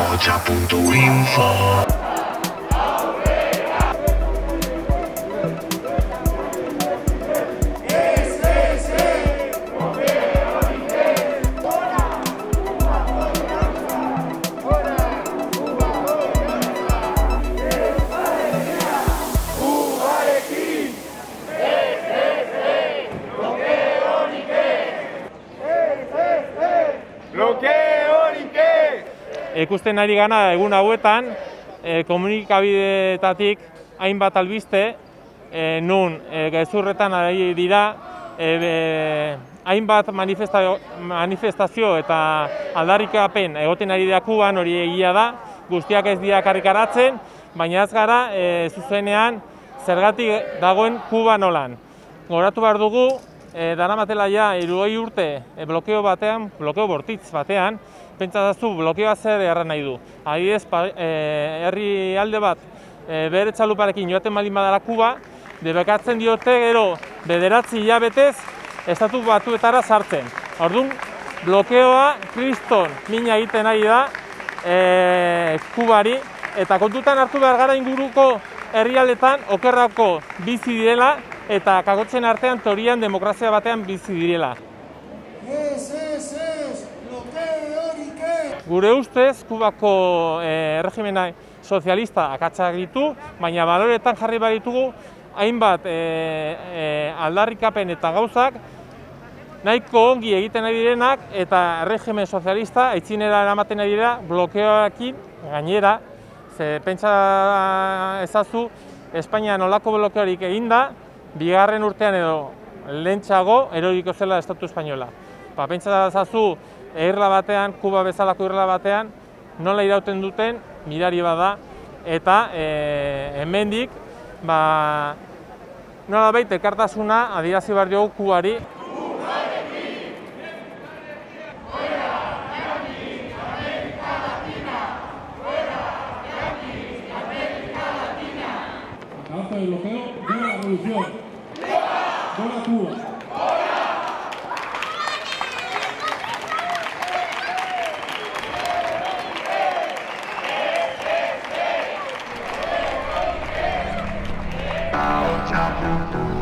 Ahotsa.info. Ikusten ari gana egun hauetan, komunikabideetatik hainbat albiste, nun gezurretan ari dira, hainbat manifestazio eta aldarrikapen egoten ari da Kuban, hori egia da, guztiak ez dira karrikaratzen, baina ez gara zuzenean zergatik dagoen Kuba nolan. Goratu behar dugu, daramatela ja 60 urte blokeo batean, blokeo bortitz batean, pentsatzu blokeoa zer erran nahi du. Adibidez, herri alde bat bere txaluparekin joaten baldin badara Kuba, debekatzen diote gero 9 hilabetez Estatu Batuetara sartzen. Orduan, blokeoa kriston mina egiten ari da Kubari, eta kontutan hartu behar gara inguruko herrialdetan okerrako bizi direla eta kagotzen artean teorian demokrazia batean bizi direla. Gure ustez, Kubako erregimena sozialista akatsak ditu, baina baloretan jarri behar ditugu hainbat aldarrikapen eta gauzak nahiko ongi egiten ari direnak eta erregimen sozialista aitzinera eramaten ari dira blokeoekin gainera. Ze pentsa ezazu, Espainian olako blokeorik eginda, bigarren urtean edo lehentxeago eroriko zela Estatu Espainola. Pentsa ezazu, irla batean, Kuba bezalako irla batean, nola irauten duten mirari bada, eta hemendik nolabait elkartasuna adierazi behar diogu Kubari. El bloqueo, ¡viva la revolución! ¡Viva Cuba! Ahotsa.info.